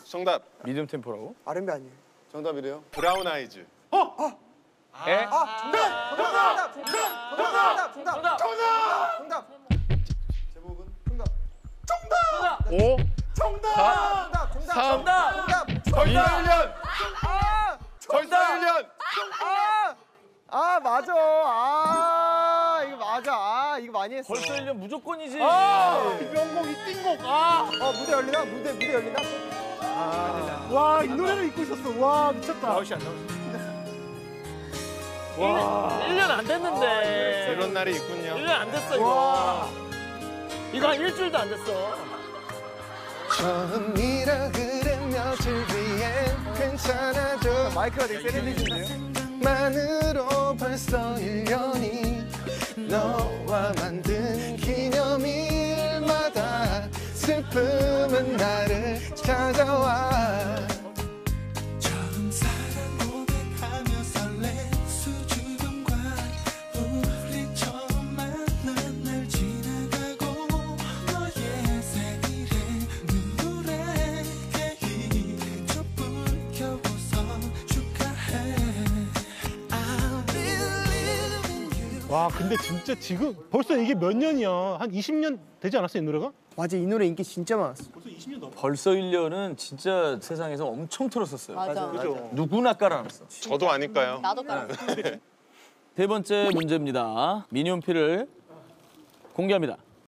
정답. 미디엄 템포라고? R&B 아니에요. 정답이래요. 브라운 아이즈. 에? 정답! 제목은? 오? 정답! 3. 벌써 1년. 벌써 1년. 아 맞아. 이거 맞아. 이거 많이 했어. 벌써 1년 무조건이지. 명곡 이 띵곡. 무대 열리나? 무대 열리나? 와, 이 노래를 잊고 있었어. 와, 미쳤다. 나오시 안 나오시. 와. 1년 안 됐는데. 이런 날이 있군요. 1년 안 됐어 이거. 이거 한 일주일도 안 됐어. 처음이라 그래 며칠 뒤엔 괜찮아져. 마이크가 되게 세련되시네요. 만으로 벌써 1년이 너와 만든 기념일마다 슬픔은 나를 찾아와. 처음 사랑 고백하며 설레 수줍음과 우리 처음 만난 날 지나가고 너의 생일에 눈물에 개인 촛불 켜고서 축하해. 와, 근데 진짜 지금 벌써 이게 몇 년이야? 한 20년 되지 않았어, 이 노래가? 맞아, 이 노래 인기 진짜 많았어. 벌써 20년 넘어. 벌써 1년은 진짜 세상에서 엄청 틀었었어요. 맞아. 그죠? 누구나 깔아놨어. 저도 아니까요. 나도 깔았어. 세 번째 문제입니다. 미니홈피를 공개합니다.